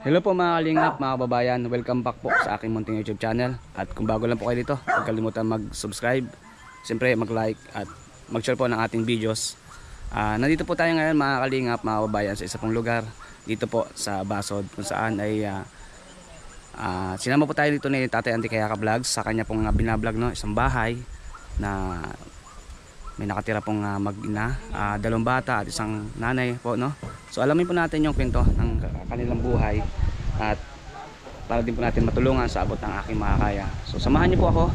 Hello po mga kalingap, mga kababayan. Welcome back po sa aking munting YouTube channel. At kung bago lang po kayo dito, huwag kalimutan mag-subscribe, siyempre mag-like at mag-share po ng ating videos. Nandito po tayo ngayon mga kalingap, mga kababayan, sa isa pong lugar dito po sa Basod, kung saan ay sinama po tayo dito ni Tatay Andy Kayaka Vlogs sa kanya pong binablog, no? Isang bahay na may nakatira pong mag-ina, dalawang bata at isang nanay po, no? So alamin po natin yung kwento ng kanilang buhay at para din po natin matulungan sa abot ng aking makakaya. So samahan niyo po ako.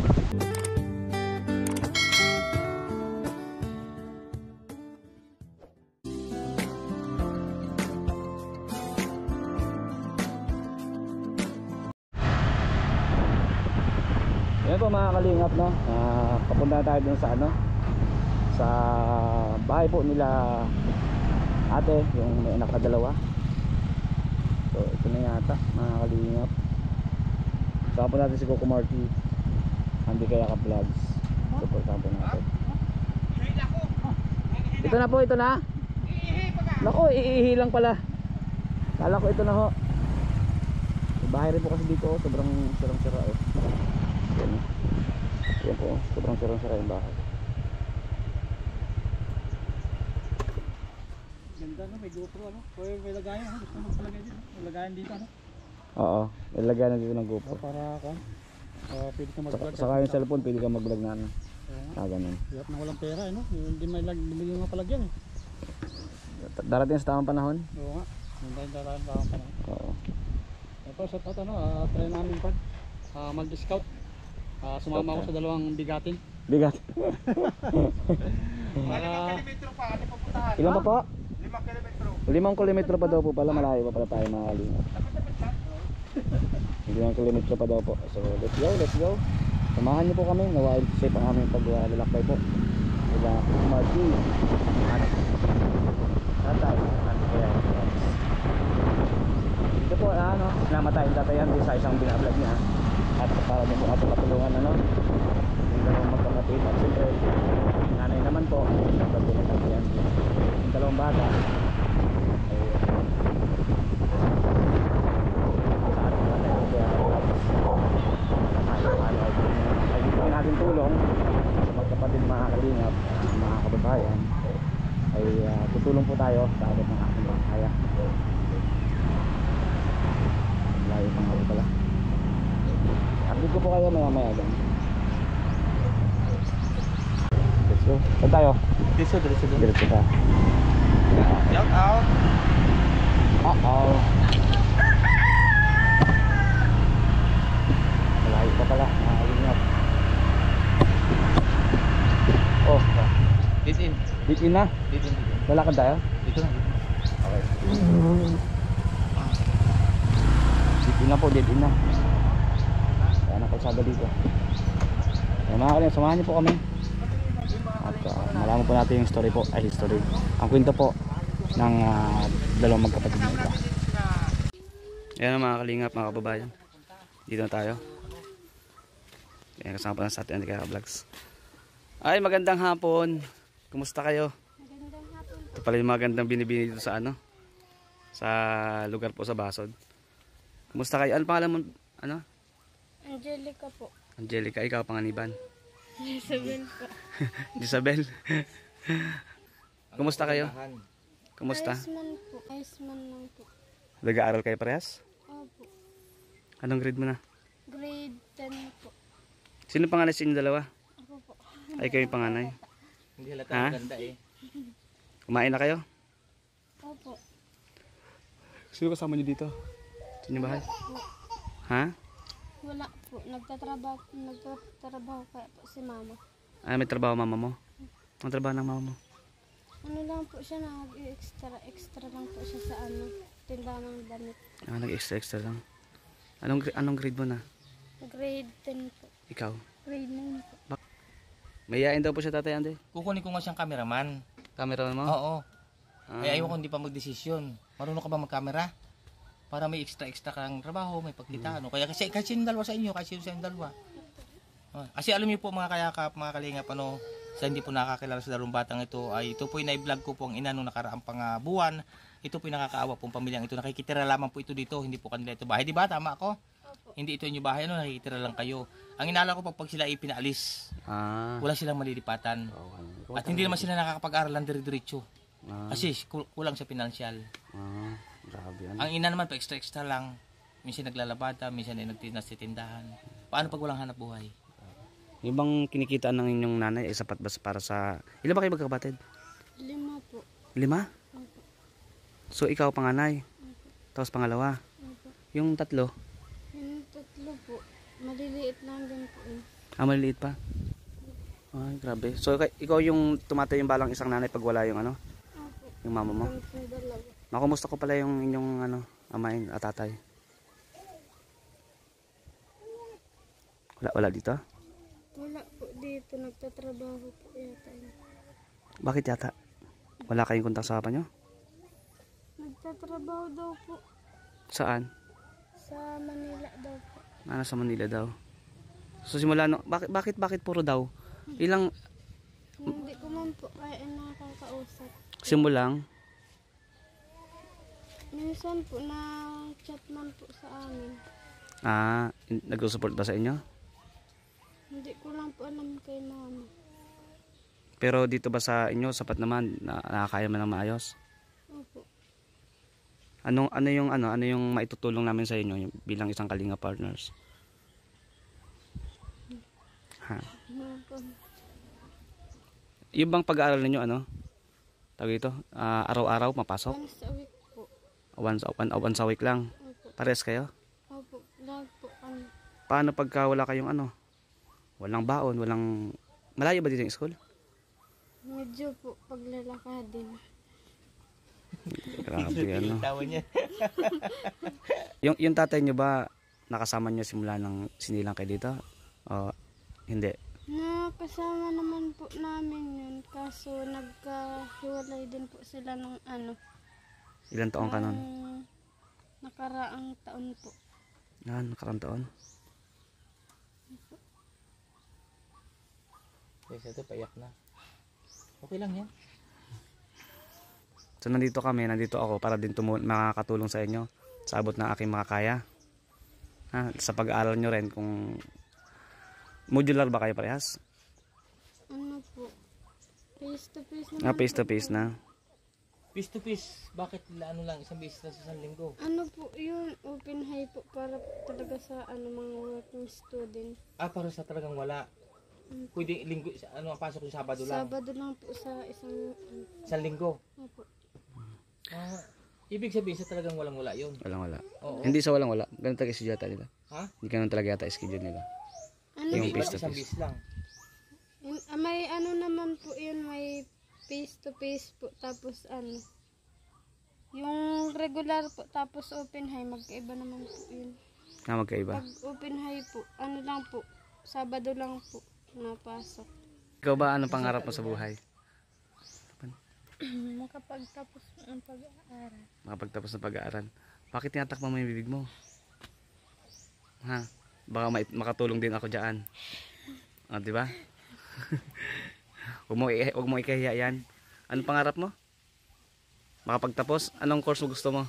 Yan po mga kalingap, no? Papunta tayo dun sa sa bahay po nila ate, yung may anak na dalawa. So ito na yata mga kalingap. Saan po natin si Coco Marky Andy Kayaka Vlogs. Ito po, saan po natin. Ito na po, ito na. Naku, iihi lang pala. Kala ko ito na ho. May bahay rin po kasi dito, sobrang sirang-sira eh. Yan po, sobrang sirang-sira yung bahay. Ganda, no? May GoPro, ano? May lagayan, ano? Gusto mo palagay dito? May lagayan dito, ano? Oo, ilagay na dito ng GoPro. Para pwede ka mag-vlog. Saka yung cellphone, pwede ka mag-vlog na ano. Ganun. Hirap na walang pera, ano? Hindi may bumili nga palagyan, eh. Darating sa tamang panahon? Oo nga. Hindi tayo darating pa ako. Oo. Ito, sa tot, ano? Try namin pa. Mag-discount. Sumama ako sa dalawang bigatin. Bigat. Para... Ilan pa po? 5 kilometro. 5 kilometro pa daw po pala, malayo pa pala tayo mga kalingap. 5 kilometro pa daw po. So let's go, let's go. Samahan niyo po kami, nawain safe ang aming paglalakbay po. Diba, Marky at Tatay at kaya ito po, namatay yung Tatay Andy sa isang binablog niya. At para din po natin matulungan, yung dalawang magkapatid. At siyempre nanay naman po nagpapagod ng Tatay Andy. Yung dalawang bata ay ay bigyan natin tulong sa magkapatid, mga kalingap, mga kababayan. Ay tutulong po tayo sa abot ng aking makakaya. Layo pang ako pala. Update ko po kayo maya dyan. Let's go. Saan tayo? Diretso ka. Shout out! Malayo pa pala, nakakalinyap. Oh, Deep in na? Lalakad tayo? Dito na. Okay. Deep in na po, deep in na. Kaya nakalsada dito. Kaya mga kalingap, samahan niyo po kami. At malaman po natin yung story po, history. Ang kwento po ng dalawang magkapatid nito. Ayan ang mga kalingap, mga kababayan. Dito na tayo. Ayan, kasama po lang sa ating Andy Kayaka Vlogs. Ay, magandang hapon. Kumusta kayo? Magandang hapon po. Ito pala yung magandang binibini dito sa sa lugar po sa Basod. Kumusta kayo? Ano pangalan mo? Angelica po. Angelica, ikaw panganiban. Isabel po. Isabel. Kumusta kayo? Kumusta? Iceman po. Iceman lang po. Nag-aaral kayo parehas? Opo. Anong grade mo na? Grade 10 po. Sino panganay sa inyo dalawa? Ako po. Ay, kayo yung panganay. Hindi halata Ha? ang ganda, eh. Kumain na kayo? Opo. Sino kasama niyo dito? Sa inyong bahay? Ha? Wala po. Nagtatrabaho kaya po si mama. May trabaho mama mo? Ang trabaho ng mama mo? Ano lang po siya, extra lang po siya sa tindahan ng damit. Nag-extra lang. Anong grade mo na? Grade 10 po. Ikaw? Grade 9 po. Mayayain daw po siya, Tatay Andy. Kukunin ko nga siyang cameraman. Camera mo? Oo. Eh ayaw ko hindi pa magdesisyon. Marunong ka ba magkamera? Para may extra kang trabaho, may pagkita. Ano? Kaya kasi yung dalawa sa inyo, kasi yung dalawa. Kasi alam niyo po mga kayakap, mga kalingap, sa hindi po nakakilala sa dalawang batang ito, ay ito po yung na-vlog ko po ang ina nung nakaraang pang buwan. Ito po yung nakakaawa pong pamilyang ito. Nakikitira lamang po ito dito. Hindi po kanila ito bahay. Di ba? Tama ako? Opo. Hindi ito yung bahay. Ano, nakikitira lang kayo. Ang inala ko pag sila ipinaalis, Ah. wala silang malilipatan. Okay. At hindi naman sila nakakapag-aral ng dire-diretso. Ah. Kasi kulang sa pinansyal. Ah, grabe yan. Ang ina naman pa extra lang. Minsan naglalabada, minsan ay nagtinas sa tindahan. Paano pag walang hanap buhay? Yung bang kinikitaan ng inyong nanay ay sapat ba para sa... Ilan ba kayo magkakapatid? 5 po. 5? Opo. So ikaw panganay, tapos pangalawa. Opo. Yung tatlo, Yung 3 po, maliliit lang din po eh. maliliit pa. Ay, grabe. So ikaw yung tumatay yung balang isang nanay pag wala yung ano, Opo. yung mama mo. Kami po dalawa. Nakumusta ko pala yung inyong ano, amain at tatay. Wala dito? Wala po dito, nagtatrabaho po yata yun. Bakit yata? Wala kayong kontak sa papa nyo? Nagtatrabaho daw po Saan? sa Manila daw po. Sa Manila daw. So simula no, bakit puro daw? Ilang Hindi ko man po kaya nakakausap. simulang Minsan po na chat man po sa amin. nagsusupport ba sa inyo? Hindi ko lang po alam kay mama. Pero dito ba sa inyo sapat naman na nakakaya man ng maayos? Opo. Ano yung maitutulong namin sa inyo bilang isang Kalinga partners? Ha. Yung bang pag-aaral ninyo tawag ito, araw-araw mapasok? Once a week po. Once a week lang. Opo. Pares kayo? Opo. Lahat po kami. Paano pagka wala kayong walang baon, malayo ba dito yung school? Medyo po paglalakadin. Grabe Tawa niya. yung tatay nyo ba nakasama nyo simula ng sinilang kayo dito? O hindi? Nakasama naman po namin yun. Kaso nagkahiwalay din po sila ng Ilan taon ka nun? nakaraang taon po. Nakarang taon? Kasi ito, payak na. Okay lang yan. So nandito ako para din makakatulong sa inyo sa abot ng aking makakaya. Sa pag-aaral nyo rin kung modular ba kayo parehas? Ano po? Face to face naman. Face to po face po. na. Piece to piece, bakit isang beses lang sa isang linggo? Ano po yun? Open high po para talaga sa mga working student. Para sa talagang wala. Pwede linggo, ang pasok yung Sabado lang. Sabado lang po sa isang Isang linggo. Opo. Ibig sabihin sa talagang walang wala yun. Walang wala. Oo. Hindi sa walang wala. Ganun talaga schedule yata nila. Ha? Hindi ganun talaga yata schedule nila. Ano Yung po? face to Isang face. beses lang. May naman po yun, may face to face po, tapos yung regular po, tapos open high, magkaiba naman po yun. Magkaiba. Pag open high po, lang po, Sabado lang po, napasok. Ikaw ba anong pangarap mo sa buhay? Makapagtapos ng pag-aaral. Makapagtapos ng pag-aaral. Bakit tinatakpan mo yung bibig mo? Baka makatulong din ako diyan. Di ba? Huwag mo ikahiya yan. Anong pangarap mo? Makapagtapos? Anong course mo gusto mo?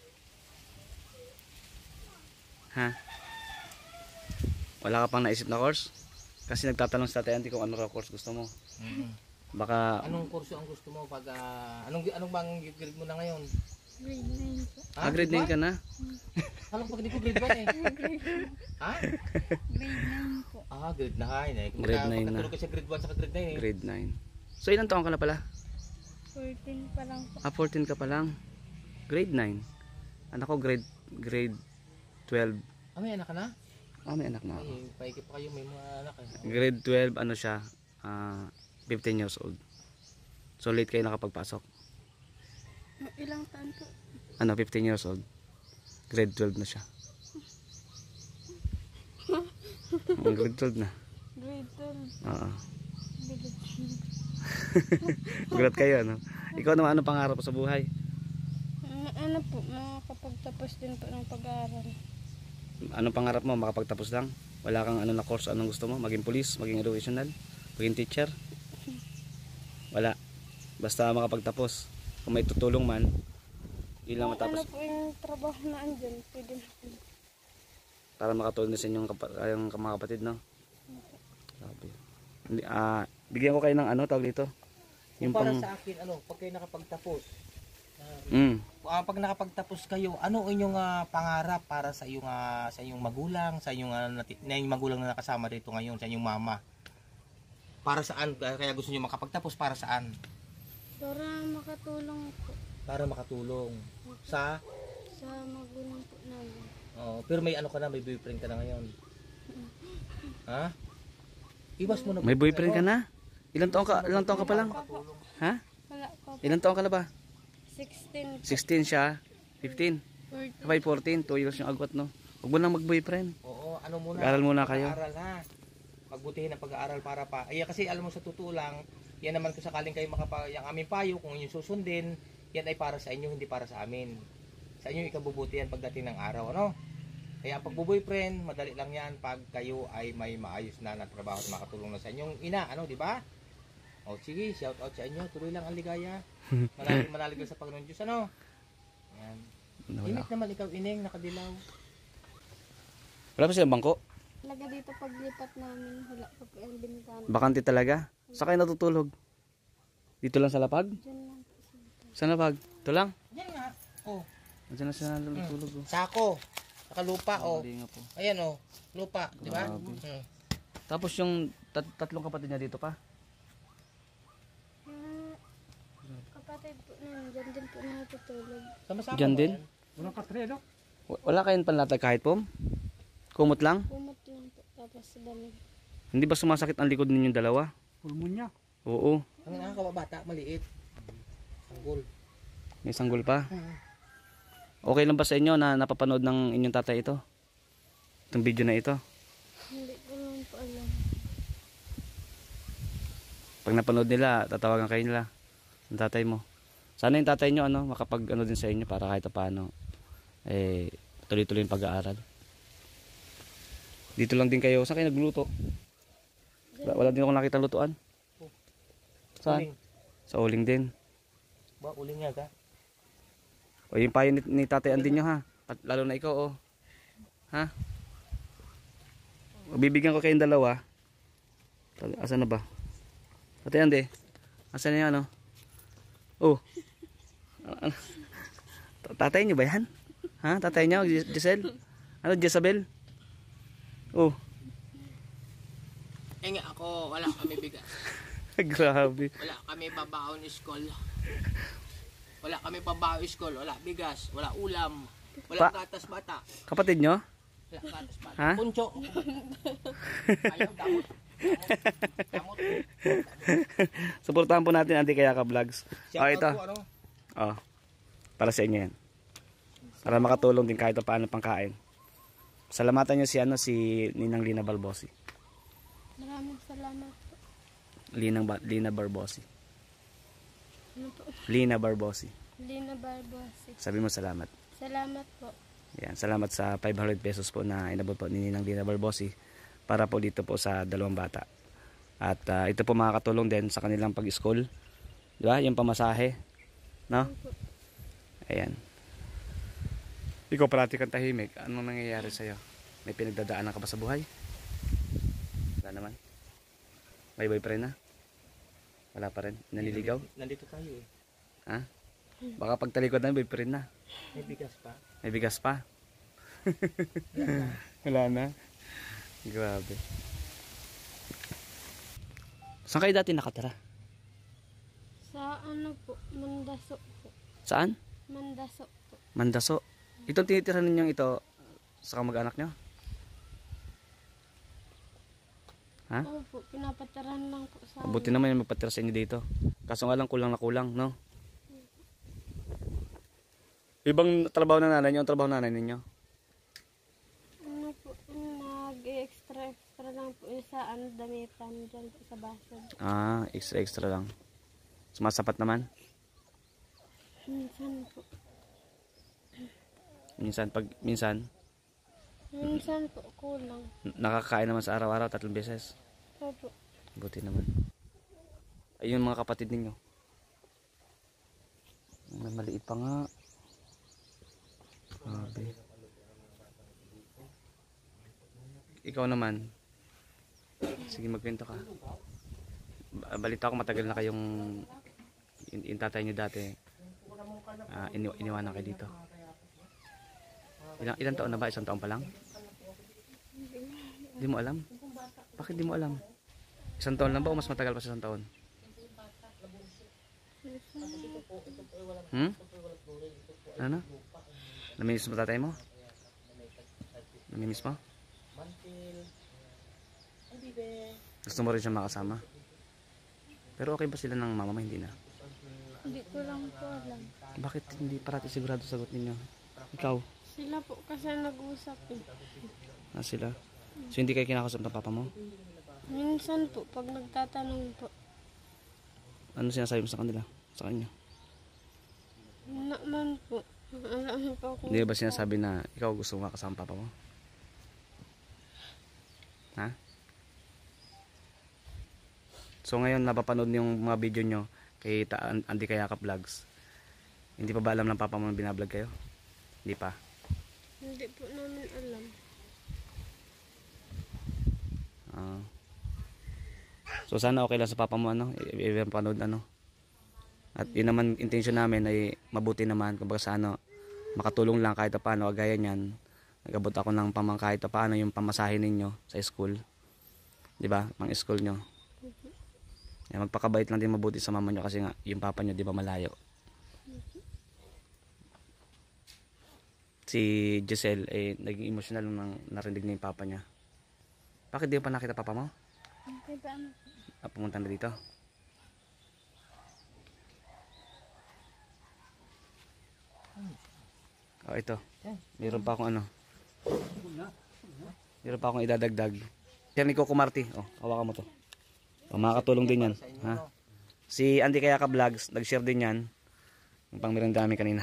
Wala ka pang naisip na course? Kasi nagtatanong sa tatay auntie kung ano raw course gusto mo. Baka Anong kurso ang gusto mo pag anong bang grade mo na ngayon? Grade 9 po. grade 9 ka na? Alam pag hindi ko grade 1 eh. Ha? Grade 9 po. Grade 9 eh. Grade 9 na. Pagkatulog ka sa grade 1 sa grade 9 eh. Grade 9. So ilang taon ka na pala? 14 pa lang po. 14 ka pa lang. Grade 9. Anak ko grade 12. May anak ka na? May anak na ako. Ay, paikip pa kayo, may mga anak eh. Grade 12 siya, 15 years old. So late kayo nakapagpasok. Ilang taon po? 15 years old. Grade 12 na siya. Grade 12 na. Grade 12. Oo. Bigat. Gulat kayo, Ikaw naman, ano pangarap mo sa buhay? Ano po, makakapagtapos din po ng pag-aaral. Anong pangarap mo? Makapagtapos lang? Wala kang na course? Anong gusto mo? Maging police? Maging educational? Maging teacher? Wala. Basta makapagtapos. Kung may tutulong man, Yun lang Kung ano matapos. po yung trabaho na andyan, pwede na po. Para makatulong din sa inyong yung mga kapatid, no? Sabi. Hindi, bigyan ko kayo ng ano, tawag dito. Yung para sa akin, pag kayo nakapagtapos, pag nakapagtapos kayo, ano inyong pangarap para sa iyong magulang, sa iyong na yung magulang na nakasama dito ngayon, sa inyong mama? Para saan? Kaya gusto niyo makapagtapos para saan? Para makatulong po Para makatulong sa magulang po namin. pero may ano ka na, may boyfriend ka na ngayon. Ha? Iwas mo na. May boyfriend ka na? Ilang taon ka pa lang? Ha? Wala ko po. Ilang taon ka na ba? 16 po. 16 siya. 15. 14. Sabay 14. 2 years yung agwat, no? Huwag mo nang mag-boyfriend. Oo, ano muna? Mag-aral muna kayo. Pag-aaral ha. Pagbutihin ang pag-aaral para pa. Ay kasi alam mo sa totoo lang, yan naman kung sakaling kayo yung aming payo, kung yung susundin, yan ay para sa inyo, hindi para sa amin. Sa inyo ikabubuti yan pagdating ng araw, ano? Kaya ang pagbo-boyfriend, madali lang yan pag kayo ay may maayos na trabaho at makatulong na sa inyong ina, ano, di ba? O sige, shout out sa inyo, tuloy lang ang ligaya. Manalig sa Panginoon Diyos, ano? Yan. Init naman ikaw, Ineng, nakadilaw. Wala pa silang bangko? Talaga dito paglipat namin, wala pa po yung bintana. Bakante talaga? Saan kayo natutulog? Dito lang sa lapag? Diyan lang po siya. Sa lapag? Ito lang? Yan nga. Oh, Diyan na siya natutulog. Oh. sako. Saka lupa, oh. Mali nga po. Ayan, oh. Lupa, di ba? Grabe. Tapos yung tatlong kapatid niya dito pa? Yung kapatid po namin, dyan din po natutulog. Sama-sama Diyan ba din? yan? Walang katre, no? Wala kayong panlatag kahit pom? Kumot lang? Kumot lang po, tapos sa banig. Hindi ba sumasakit ang likod ninyong dalawa? Pulmonya. Oo. Ang nakakababata, maliit. Sanggol. May sanggol pa. Okay lang ba sa inyo na napapanood ng inyong tatay ito? Itong video na ito? Hindi ko lang po alam. Pag napanood nila, tatawagan kayo nila. Ang tatay mo. Sana yung tatay nyo makapag din sa inyo para kahit paano tuloy-tuloy yung pag-aaral. Dito lang din kayo. Saan kayo nagluto? Wala din ako nakita lutuan. Saan? Uling. Sa uling din. Ba, uling nga ka? O yung payo ni tatay andin nyo ha. At lalo na ikaw Ha? Bibigyan ko kayong dalawa. Asan na ba? Tatay ande. Asan na yan Oh. Tatay nyo ba yan? Ha? Tatay nyo? Giselle? Jezabel? Oh. Nga ako, wala kami bigas. Grabe. Wala kami babaon school. Wala kami babaon school. Wala bigas. Wala ulam. Wala gatas bata. Kapatid nyo? Wala gatas bata. Ha? Puncho. Ayaw, damot. Damot. Suportahan po natin Ante Kayaka Vlogs. Shout ito. out po, Para sa inyo yan. Para makatulong din kahit paano pangkain. Salamatan nyo si Ninang Lina Balbosi. Maraming salamat po. Lina Barbosi. Ano po? Lina Barbosi. Lina Barbosi. Sabi mo salamat. Salamat po. Yan, salamat sa 500 pesos po na inabot po ni Ninang Lina Barbosi para po dito po sa dalawang bata. At ito po makakatulong din sa kanilang pag-school. Di ba? Yung pamasahe. No? Ayan. Ikaw parati kang tahimik. Anong nangyayari sa'yo? May pinagdadaanan ka ba sa buhay? Wala naman. May boyfriend na? Wala pa rin. Naliligaw? Nandito tayo eh. Ha? Baka pagtalikod na boyfriend na. May bigas pa. May bigas pa. Wala na. Grabe. Saan kayo dati nakatira? Sa ano po, Mandaso po. Saan? Mandaso po. Mandaso. Itong tinitira ninyong ito sa kamag-anak nyo? Ha? Oo po, pinapatirahan lang po sa Mabuti naman yung magpatira sa inyo dito. Kaso nga lang kulang na kulang, no? Ibang trabaho na nanay nyo, ang trabaho na nanay ninyo? ano po, nag-extra lang po yung sa damitan dyan po sa basod. Extra lang. Sumasapat naman. Minsan po. Minsan po, kulang. Nakakain naman sa araw-araw 3 beses. Opo. Buti naman. Ayun mga kapatid ninyo. Maliit pa nga. Grabe. Ikaw naman. Sige, magkwento ka. Balita ko matagal na kayong yung tatay niyo dati. Iniwanan kayo dito. Ilang taon na ba? 1 taon pa lang? Hindi mo alam? Bakit di mo alam? 1 taon lang ba o mas matagal pa sa 1 taon? Ano? Namimiss mo tatay mo? Namimiss mo? Gusto mo rin siya makasama? Pero okay ba sila ng mama mo? Hindi na. Hindi ko lang po alam. Bakit hindi parati sigurado sagot ninyo? Ikaw? Sila po kasi nag-usap eh. Sila? So hindi kayo kinakausap ng papa mo? Minsan po, pag nagtatanong po. Ano sinasabi mo sa kanila? Sa kanya? Naman po. Alam po kung... Hindi ba sinasabi na ikaw gusto mo makasama papa mo? Ha? So ngayon napapanood yung mga video nyo kay Andy Kayakap Vlogs. Hindi pa ba alam ng papa mo na binablog kayo? Hindi pa. Hindi po namin alam. So sana okay lang sa papa mo i-panood At yun naman intention namin ay mabuti naman kumbaga sa makatulong lang kahit paano gaya niyan. Nagabot ako ng kahit paano yung pamasahe ninyo sa school. 'Di ba? Pang-school nyo. Magpakabait lang din mabuti sa mama nyo kasi nga yung papa nyo 'di ba malayo. Si Giselle naging emotional nang narinig niya yung papa niya. Bakit di pa nakita papa mo? Okay ba? Pumunta na dito. Ito. Meron pa akong Meron pa akong idadagdag. Yan ni Coco Marti. Hawakan mo to. Makakatulong din yan. Ha? Si Andy Kayakap Vlogs, nag-share din yan. Yung pang meron dami kanina.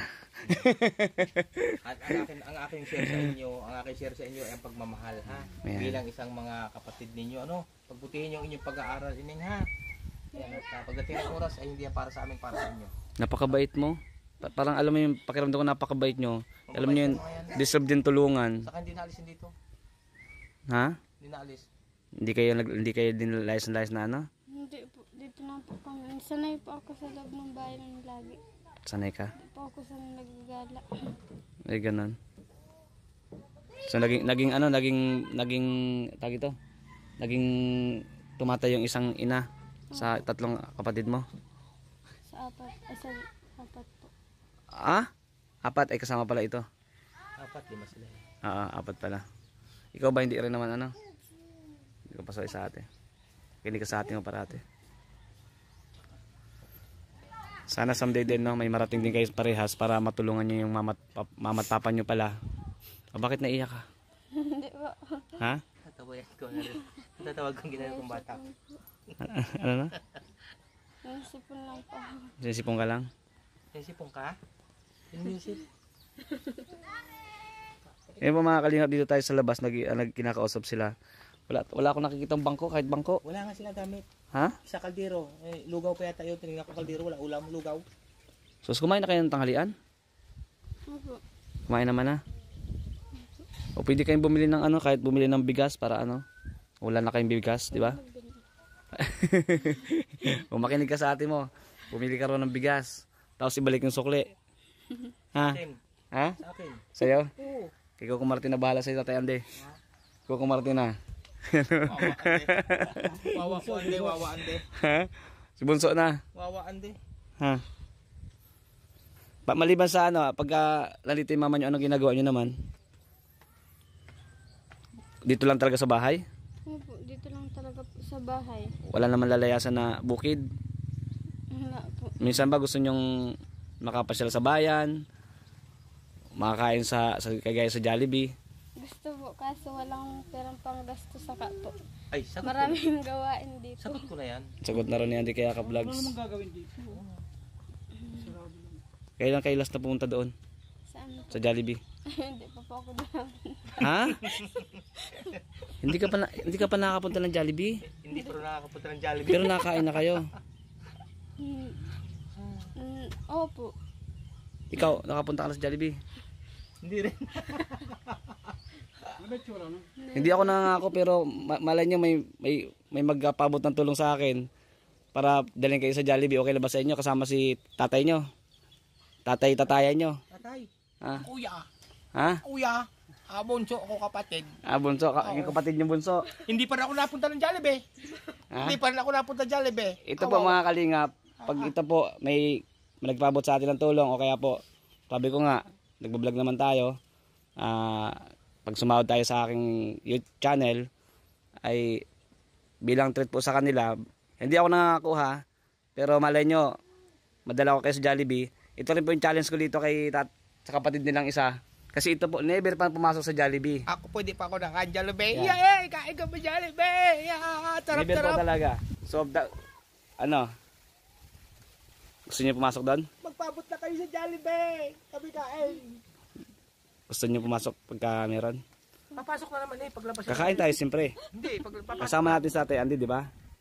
At ang aking share sa inyo ay ang pagmamahal, ha? Ayan. Bilang isang mga kapatid ninyo, pagbutihin yung inyong pag-aaral inin, ha? Yan, at pagdating ng oras ay hindi yan para sa amin, para sa inyo. Napakabait mo. Parang alam mo yung pakiramdam ko napakabait nyo. Alam mo yun, deserve din tulungan. Saka hindi naalisin dito. Ha? Hindi naalis. Hindi kayo din layas na Hindi po. Dito na po kami. Sanay po ako sa loob ng bahay ng lagi. Sanay ka? Hindi po ako sanay nagagala. Ay, ganun. So, naging tag ito? Naging tumatay yung isang ina sa 3 kapatid mo? Sa 4. Sa 4 po. 4 ay kasama pala ito. 4, 5 sila. 4 pala. Ikaw ba hindi rin naman Hindi ko pasaway sa ate. Kinig ka sa ate mo parate. Sana someday din may marating din kayo parehas para matulungan niyo yung mama at papa niyo pala. Bakit naiyak ka? Hindi po. Ha? Tatawagan ko na rin. Tatawag kong ginagawa kong bata. Ano na? Naisipon lang po. Sinisipong ka lang? Naisipong ka? Inisip. Ngayon po mga kalingap, dito tayo sa labas, kinakausap sila. Wala akong nakikitang bangko, kahit bangko. Wala nga sila gamit. Ha? Sa kaldero. Lugaw pa yata yun. Tinignan ko kaldero. Wala ulam. Lugaw. So kumain na kayo ng tanghalian? Opo. Kumain naman na? O pwede kayong bumili ng kahit bumili ng bigas para wala na kayong bigas, di ba? O makinig ka sa ate mo. Bumili ka rin ng bigas. Tapos ibalik yung sukli. Ha? Ha? Sa akin. Sa'yo? Oo. Kay Coco Martin na bahala sa'yo, Tatay Ande. Coco Martin na. Wawa ande. Wawa ande. Ha? Si Bunso na. Wawa ande. Ha? Maliban sa pagka nalito yung mama nyo, anong ginagawa nyo naman? Dito lang talaga sa bahay? Opo. Dito lang talaga po sa bahay. Wala naman lalayasan na bukid? Wala po. Minsan ba gusto nyong makapasyal sa bayan? Makakain kagaya sa Jollibee? Gusto po. Kaso walang perang panggasto sa po. Ay, sagot ko. Maraming gawain dito. Sagot ko na yan. Sagot na rin ni Andy Kayakap Ano Vlogs. namang gagawin dito? Kailan kayo last na pumunta doon? Saan po? Sa Jollibee? Hindi pa po ako doon. Ha? Hindi ka pa nakakapunta ng Jollibee? Hindi pero nakakapunta ng Jollibee. Pero nakain na kayo. Opo. Ikaw, nakapunta ka na sa Jollibee? Hindi rin. Ano ba itsura, no? Hindi ako nangako pero malay nyo may magpabot ng tulong sa akin para dalhin kayo sa Jollibee. Okay lang ba sa inyo kasama si tatay nyo? Tatayan nyo? Tatay, Ha? kuya, Ha? kuya, bunso ako kapatid. Bunso, yung kapatid nyo bunso. Hindi pa rin ako napunta ng Jollibee. Ha? Hindi pa rin ako napunta ng Jollibee. Ito po mga kalingap, pag ito po may nagpabot sa atin ng tulong o kaya po, sabi ko nga, nagbablog naman tayo, pag sumahod tayo sa aking YouTube channel, ay bilang treat po sa kanila, hindi ako nakakuha, pero malay nyo, madala ko kayo sa Jollibee. Ito rin po yung challenge ko dito kay sa kapatid nilang isa. Kasi ito po, never pa pumasok sa Jollibee. Ako pwede pa ako naka-Jollibee. Yeah. Yay! Kain ka ba Jollibee? Yeah! Never po Sarap-sarap. talaga. So, ano? Gusto niyo pumasok doon? Magpabot na kayo sa Jollibee. Kami kain. Gusto niyo pumasok pagka meron? Papasok na naman paglabas. Kakain tayo siyempre. Hindi, papasok. Kasama natin sa Ate Andy, di ba?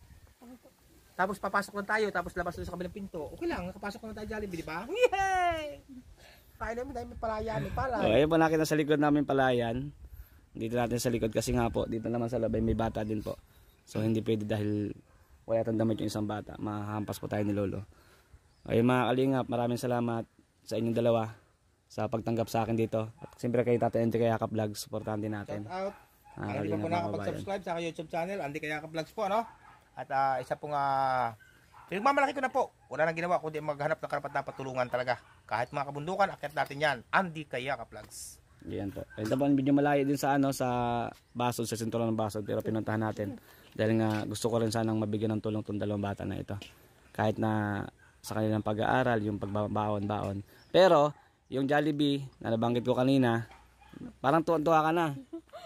Tapos papasok lang tayo, tapos labas na sa kabilang pinto. Okay lang, nakapasok na tayo Jollibee, di ba? Yay! Kain namin dahil may palayan, may palay. O, ayun po nakita sa likod namin palayan. Dito natin sa likod kasi nga po, dito naman sa labay may bata din po. So hindi pwede dahil wala tang damit yung isang bata. Mahampas po tayo ni Lolo. Ayun mga kalingap, maraming salamat sa inyong dalawa sa pagtanggap sa akin dito. At siyempre kay Tata Andy Kayaka Vlogs, supportahan din natin. Shout out. Ah, Ang hindi pa po kalingap, mga kababayan. nakapag-subscribe sa aking YouTube channel, Andy Kayaka Vlogs po, ano? At isa pong pinagmamalaki ko na po. Wala nang ginawa kundi maghanap ng karapat dapat tulungan talaga. Kahit mga kabundukan, akyat natin yan. Andy Kayaka Vlogs. Yan po. Ito po ang video malayo din sa sa Basod, sa sinturon ng Basod, pero pinuntahan natin. Dahil nga gusto ko rin sanang mabigyan ng tulong tong dalawang bata na ito. Kahit na sa kanilang pag-aaral, yung pagbabaon-baon. Pero, yung Jollibee na nabanggit ko kanina, parang tuwa ka na.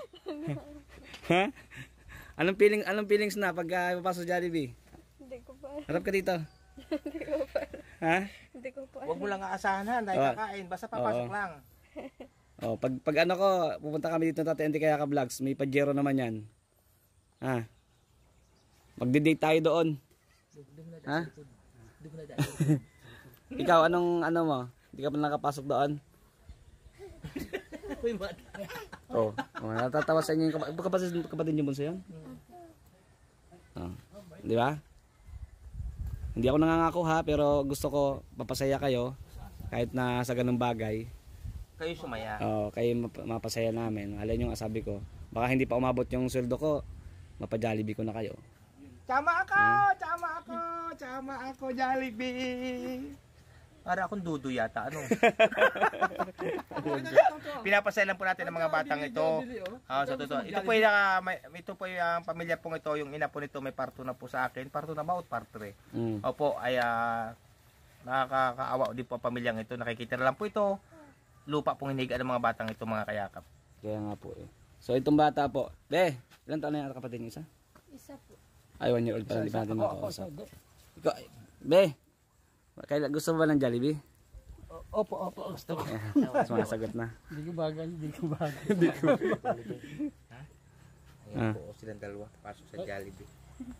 Ha? Anong feelings na pag papasok sa Jollibee? Hindi ko pa. Harap ka dito. Hindi ko pa. Ha? Hindi ko pa. Huwag mo lang aasahan ha, dahil Oo. kakain. Basta papasok Oo. lang. Oh, pag ano ko, pupunta kami dito ng Tata Andy Kayaka Vlogs, may pajero naman yan. Ha? Magdi-date tayo doon. Ha? Ikaw, anong ano mo? Hindi ka pa nakapasok doon? Oh, natatawa sa inyo yung kapatid niyo bunso yun? Oh, di ba? Hindi ako nangangako ha, pero gusto ko mapasaya kayo kahit na sa ganung bagay. Kayo sumaya. Oh, kayo mapasaya namin. Alam niyo nga sabi ko, baka hindi pa umabot yung sweldo ko, mapa-Jollibee ko na kayo. Tama ako! Tama ako! Tama ako, Jollibee! Para akong dudu yata, ano? Pinapasaya lang po natin ang mga batang ito. Sa totoo. Ito po yung pamilya pong ito, yung ina po nito may parto na po sa akin. Parto na ba o parto eh? Opo, ay nakakaawa din po ang pamilyang ito. Nakikita na lang po ito. Lupa pong hinigaan ng mga batang ito, mga kayakap. Kaya nga po eh. So itong bata po, ilan taon na yung kapatid niya isa? Isa po. Ay, 1 year old pa, hindi pa natin makausap. Ikaw, gusto mo ba ng Jollibee? Opo, gusto ko. Sumasagot na. Hindi ko bagay, hindi ko bagay. Ayan po, silang dalawa. Pasok sa Jollibee.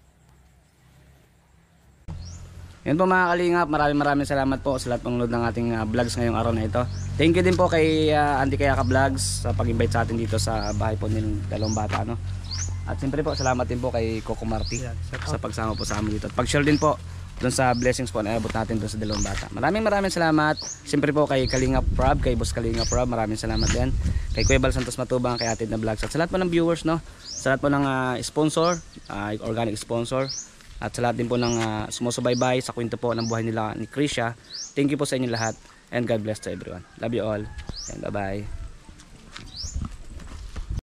Yan po mga kalingap, maraming salamat po sa lahat ng load ng ating vlogs ngayong araw na ito. Thank you din po kay Andy Kayaka Vlogs sa pag-invite sa atin dito sa bahay po ng dalawang bata. No? At siyempre po, salamat din po kay Coco Marti sa pagsama po sa amin dito. At pag-share din po doon sa blessings po na iabot natin doon sa dalawang bata. Maraming salamat. Siyempre po kay Kalingap Rob, kay Boss Kalingap Rob, maraming salamat din. Kay Kuya Bal Santos Matubang, kay Atid na Vlogs. At sa lahat po ng viewers, no? Sa lahat po ng sponsor, organic sponsor. At sa lahat din po ng sumusubaybay sa kwento po ng buhay nila ni Krisha. Thank you po sa inyo lahat. And God bless to everyone. Love you all. And bye-bye.